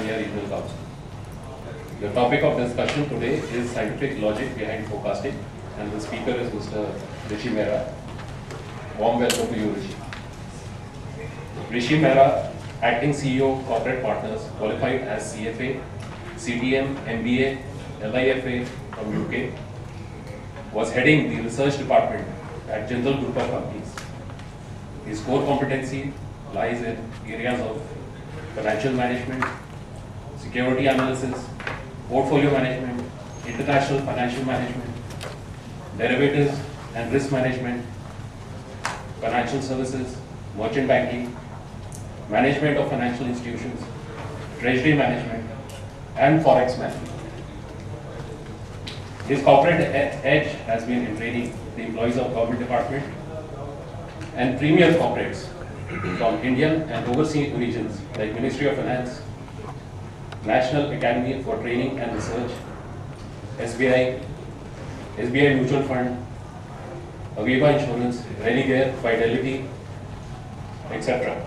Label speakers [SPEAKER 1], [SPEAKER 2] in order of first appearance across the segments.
[SPEAKER 1] India Regional Council. The topic of discussion today is scientific logic behind forecasting, and the speaker is Mr. Rishi Mehra. Warm welcome to you, Rishi. Rishi Mehra, Acting CEO, Corporate Partners, qualified as CFA, CTM, MBA, LIFA from UK, was heading the research department at Jindal Group of Companies. His core competency lies in areas of financial management, security analysis, portfolio management, international financial management, derivatives and risk management, financial services, merchant banking, management of financial institutions, treasury management, and forex management. His corporate edge has been in training the employees of government department and premier corporates from Indian and overseas regions like Ministry of Finance, National Academy for Training and Research, SBI, SBI Mutual Fund, Aviva Insurance, Religare, Fidelity, etc.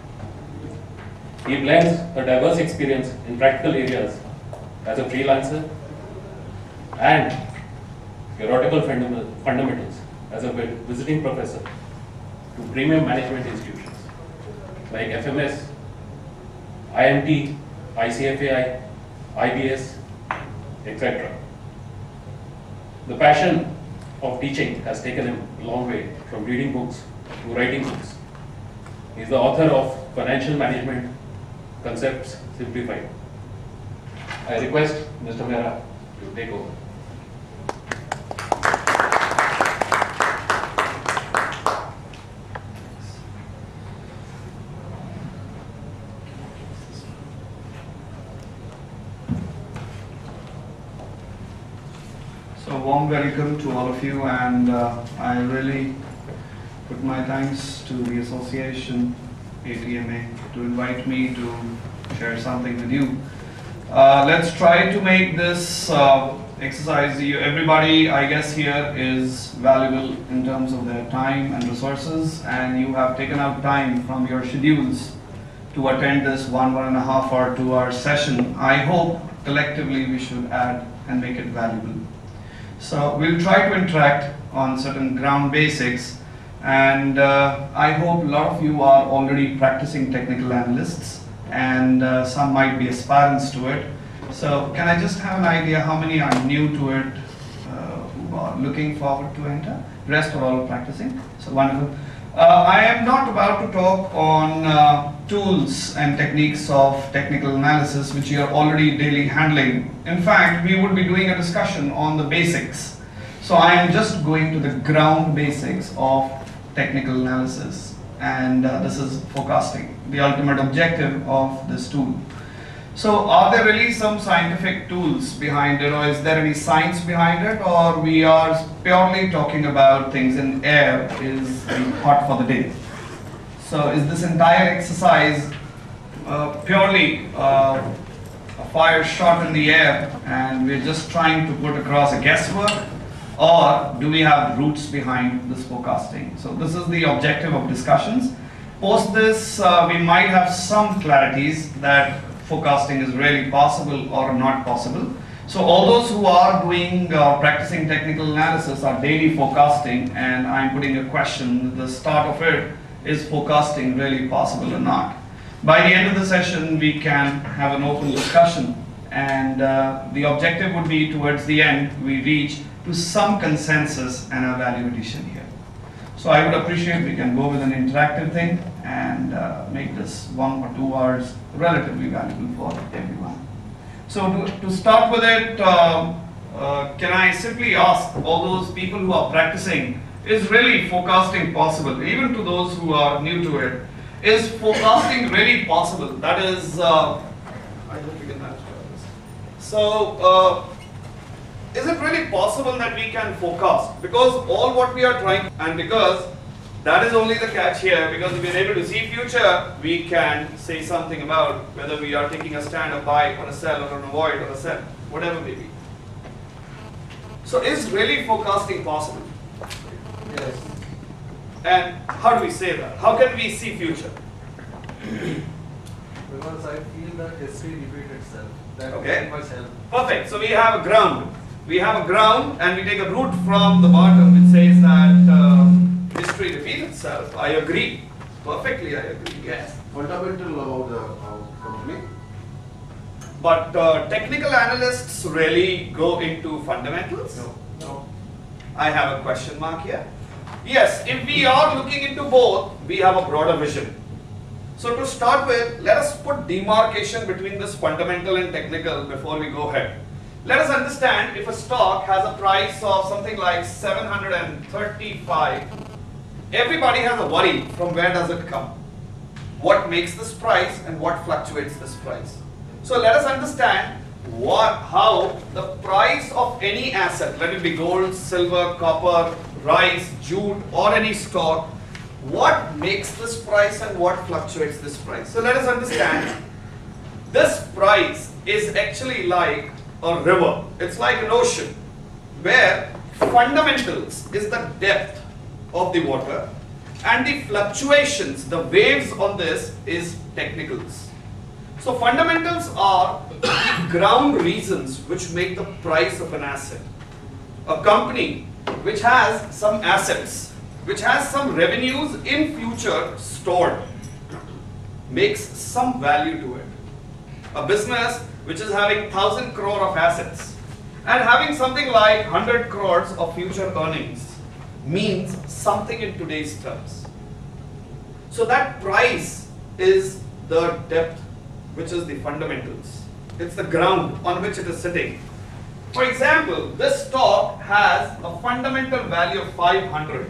[SPEAKER 1] He blends a diverse experience in practical areas as a freelancer and theoretical fundamentals as a visiting professor to premium management institutions like FMS, IMT, ICFAI, IBS, etc. The passion of teaching has taken him a long way from reading books to writing books. He is the author of Financial Management Concepts Simplified. I request Mr. Mehra to take over.
[SPEAKER 2] So warm welcome to all of you, and I really put my thanks to the association ATMA to invite me to share something with you. Let's try to make this exercise. Everybody, I guess, here is valuable in terms of their time and resources, and you have taken out time from your schedules to attend this 1.5 or 2 hour session. I hope collectively we should add and make it valuable. So we'll try to interact on certain ground basics, and I hope a lot of you are already practicing technical analysts, and some might be aspirants to it. So can I just have an idea how many are new to it, who are looking forward to enter? The rest are all practicing, so wonderful. I am not about to talk on tools and techniques of technical analysis which you are already daily handling. In fact, we would be doing a discussion on the basics. So I am just going to the ground basics of technical analysis, and this is forecasting, the ultimate objective of this tool. So are there really some scientific tools behind it, or is there any science behind it, or we are purely talking about things in air is the hot for the day? So is this entire exercise purely a fire shot in the air and we're just trying to put across a guesswork, or do we have roots behind this forecasting? So this is the objective of discussions. Post this, we might have some clarities that forecasting is really possible or not possible. So all those who are doing practicing technical analysis are daily forecasting, and I'm putting a question at the start of it: is forecasting really possible or not? By the end of the session, we can have an open discussion, and the objective would be towards the end we reach to some consensus and a value addition here. So I would appreciate we can go with an interactive thing and make this 1 or 2 hours relatively valuable for everyone. So to start with it, can I simply ask all those people who are practicing, is really forecasting possible? Even to those who are new to it, is forecasting really possible? That is, I hope you can manage this. So, is it really possible that we can forecast? Because all what we are trying, and because that is only the catch here, because if we are able to see future, we can say something about whether we are taking a stand, a buy or a sell, or an avoid or a sell, whatever may be. So is really forecasting possible? Yes. And how do we say that? How can we see future?
[SPEAKER 3] Because I feel that history repeats itself. That
[SPEAKER 4] Okay.
[SPEAKER 3] very much help.
[SPEAKER 4] Perfect. So we have a ground. We have a ground and we take a root from the bottom which says that history repeats itself. I agree. Perfectly, I agree. Yes.
[SPEAKER 5] Fundamental about the company.
[SPEAKER 4] But technical analysts really go into fundamentals?
[SPEAKER 5] No.
[SPEAKER 4] I have a question mark here. Yes, if we are looking into both, we have a broader vision. So to start with, let us put demarcation between this fundamental and technical before we go ahead. Let us understand if a stock has a price of something like 735, everybody has a worry from where does it come? What makes this price and what fluctuates this price? So let us understand how the price of any asset, let it be gold, silver, copper, rice, jute or any stock, what makes this price and what fluctuates this price. So let us understand this price is actually like a river. It's like an ocean where fundamentals is the depth of the water and the fluctuations, the waves on this is technicals. So fundamentals are the ground reasons which make the price of an asset. A company which has some assets, which has some revenues in future stored, makes some value to it. A business which is having 1,000 crore of assets and having something like 100 crores of future earnings means something in today's terms. So that price is the depth, which is the fundamentals. It's the ground on which it is sitting. For example, this stock has a fundamental value of 500.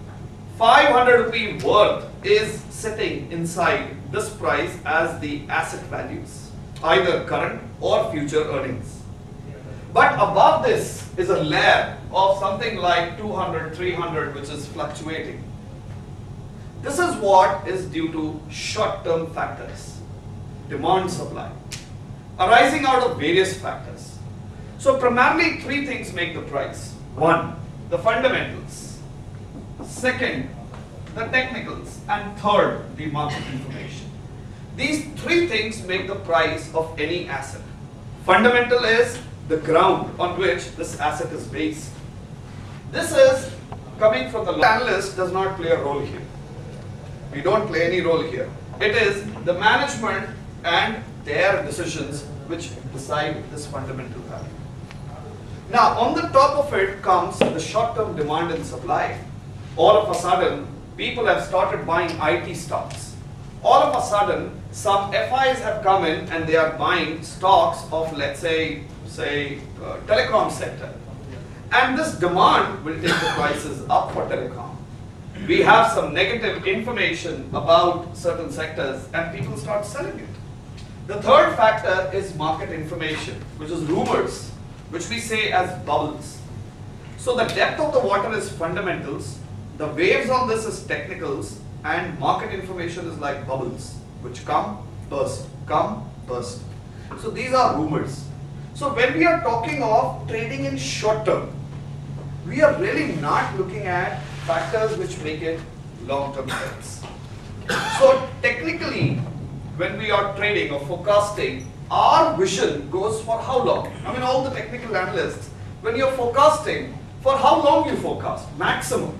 [SPEAKER 4] 500 rupee worth is sitting inside this price as the asset values, either current or future earnings. But above this is a layer of something like 200, 300 which is fluctuating. This is what is due to short-term factors, demand supply, arising out of various factors. So primarily three things make the price. One, the fundamentals. Second, the technicals. And third, the market information. These three things make the price of any asset. Fundamental is the ground on which this asset is based. This is coming from the analyst does not play a role here. We don't play any role here. It is the management and their decisions which decide this fundamental value. Now, on the top of it comes the short-term demand and supply. All of a sudden, people have started buying IT stocks. All of a sudden, some FIs have come in and they are buying stocks of, let's say, telecom sector. And this demand will take the prices up for telecom. We have some negative information about certain sectors and people start selling it. The third factor is market information, which is rumors, which we say as bubbles. So the depth of the water is fundamentals, the waves on this is technicals, and market information is like bubbles, which come, burst, come, burst. So these are rumors. So when we are talking of trading in short term, we are really not looking at factors which make it long-term trends. So technically, when we are trading or forecasting, our vision goes for how long? I mean, all the technical analysts, when you're forecasting, for how long you forecast? Maximum.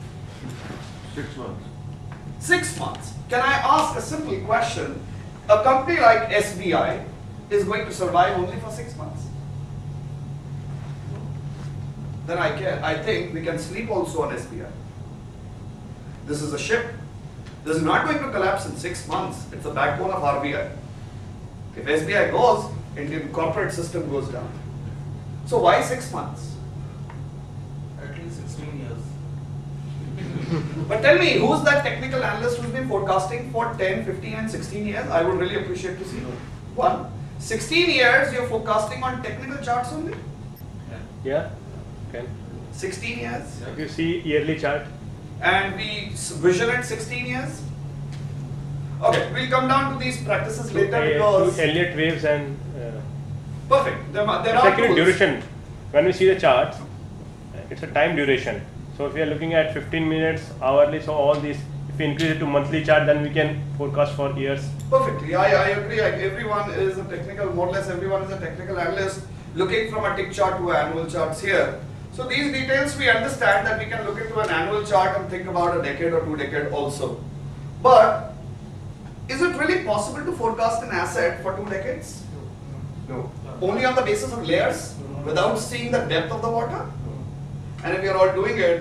[SPEAKER 5] 6 months.
[SPEAKER 4] 6 months. Can I ask a simple question? A company like SBI is going to survive only for 6 months. Then I think we can sleep also on SBI. This is a ship. This is not going to collapse in 6 months. It's the backbone of RBI. If SBI goes, Indian corporate system goes down. So why 6 months?
[SPEAKER 3] At least 16 years.
[SPEAKER 4] But tell me, who's that technical analyst who's been forecasting for 10, 15 and 16 years? I would really appreciate to see. One, 16 years you're forecasting on technical charts only?
[SPEAKER 6] Yeah, okay.
[SPEAKER 4] 16 years?
[SPEAKER 6] If you see yearly chart,
[SPEAKER 4] And we vision at 16 years? Okay, we'll come down to these practices later because...
[SPEAKER 6] to Elliott waves and
[SPEAKER 4] Perfect. There
[SPEAKER 6] it's
[SPEAKER 4] are
[SPEAKER 6] actually
[SPEAKER 4] tools.
[SPEAKER 6] duration. When we see the charts, it's a time duration. So if we are looking at 15 minutes hourly, so all these if we increase it to monthly chart, then we can forecast for years.
[SPEAKER 4] Perfectly, I agree. Everyone is a technical, more or less everyone is a technical analyst looking from a tick chart to annual charts here. So these details we understand that we can look into an annual chart and think about a decade or 2 decade also. But is it really possible to forecast an asset for 2 decades?
[SPEAKER 2] No.
[SPEAKER 4] Only on the basis of layers without seeing the depth of the water? And if we are all doing it,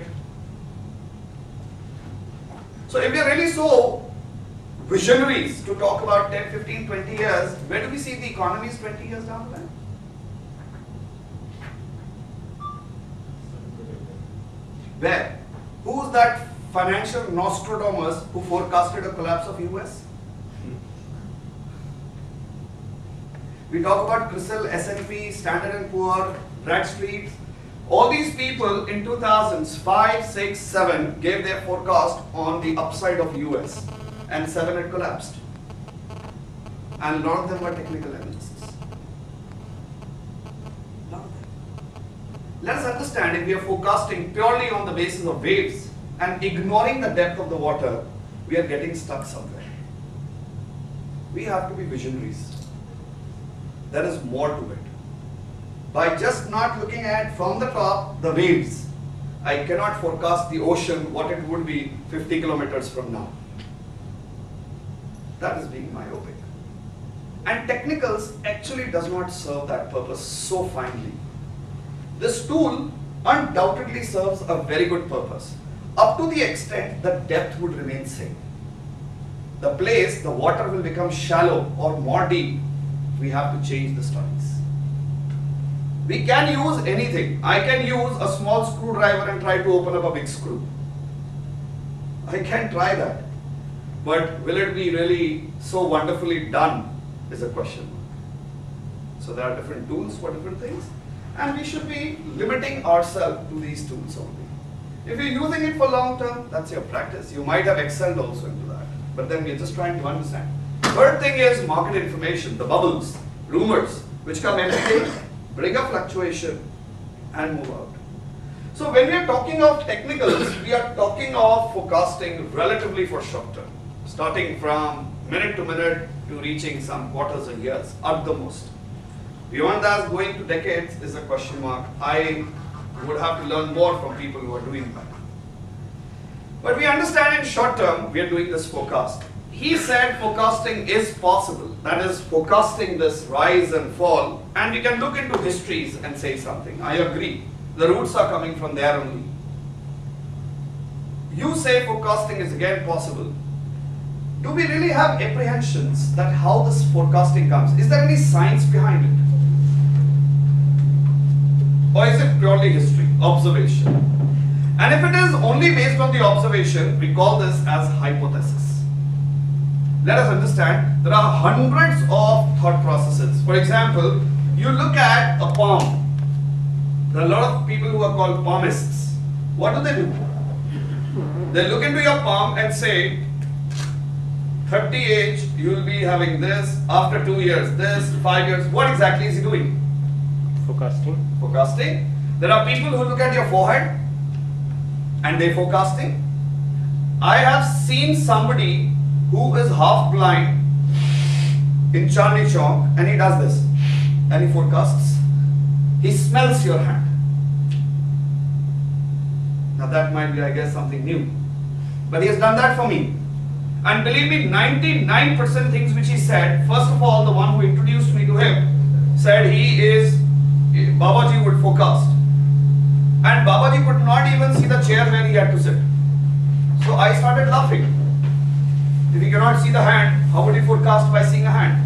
[SPEAKER 4] so if we are really so visionaries to talk about 10, 15, 20 years, where do we see the economies 20 years down the line? Where? Who's that financial Nostradamus who forecasted a collapse of US? We talk about CRISIL, S&P, Standard & Poor, Bradstreet. All these people in 2000s, 5, 6, 7 gave their forecast on the upside of US, and 7 had collapsed. And a lot of them were technical analysts. Lot of them. Let us understand, if we are forecasting purely on the basis of waves and ignoring the depth of the water, we are getting stuck somewhere. We have to be visionaries. There is more to it. By just not looking at from the top the waves, I cannot forecast the ocean what it would be 50 kilometers from now. That is being myopic. And technicals actually does not serve that purpose so finely. This tool undoubtedly serves a very good purpose, up to the extent that depth would remain same. The place, the water will become shallow or more deep, we have to change the studies. We can use anything. I can use a small screwdriver and try to open up a big screw. I can try that. But will it be really so wonderfully done is a question. So there are different tools for different things, and we should be limiting ourselves to these tools only. If you're using it for long term, that's your practice. You might have excelled also into that. But then we're just trying to understand. Third thing is market information, the bubbles, rumors, which come every day, bring a fluctuation and move out. So when we are talking of technicals, we are talking of forecasting relatively for short term, starting from minute to minute to reaching some quarters or years at the most. Beyond that, going to decades is a question mark. I would have to learn more from people who are doing that. But we understand in short term, we are doing this forecast. He said forecasting is possible. That is, forecasting this rise and fall, and we can look into histories and say something. I agree. The roots are coming from there only. You say forecasting is again possible. Do we really have apprehensions that how this forecasting comes? Is there any science behind it? Or is it purely history, observation? And if it is only based on the observation, we call this as hypothesis. Let us understand, there are hundreds of thought processes. For example, you look at a palm. There are a lot of people who are called palmists. What do? They look into your palm and say, 30 age, you will be having this, after 2 years, this, 5 years. What exactly is he doing?
[SPEAKER 6] Forecasting.
[SPEAKER 4] Forecasting. There are people who look at your forehead and they forecasting. I have seen somebody who is half blind in Chandni Chowk and he does this and he forecasts. He smells your hand. Now that might be, I guess, something new. But he has done that for me. And believe me, 99% things which he said, first of all, the one who introduced me to him said Babaji would forecast. And Babaji could not even see the chair where he had to sit. So I started laughing. If he cannot see the hand, how would he forecast by seeing a hand?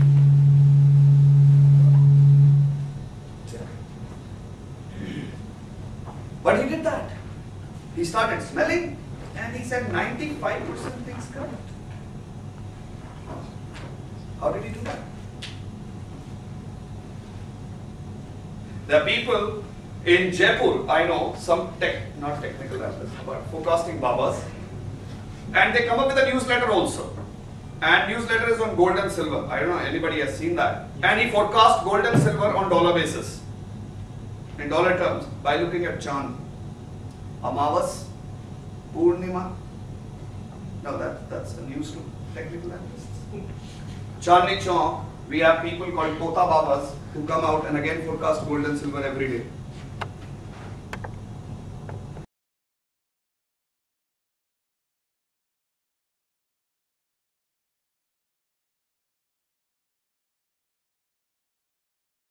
[SPEAKER 4] But he did that. He started smelling and he said 95% things correct. How did he do that? There are people in Jaipur, I know, some not technical analysts, but forecasting babas, and they come up with a newsletter also. And newsletter is on gold and silver. I don't know anybody has seen that. And he forecast gold and silver on dollar basis, in dollar terms, by looking at Chand, Amavas, Purnima, No, that's a news to technical analysts. Chandni Chowk, we have people called Kota Babas who come out and again forecast gold and silver every day.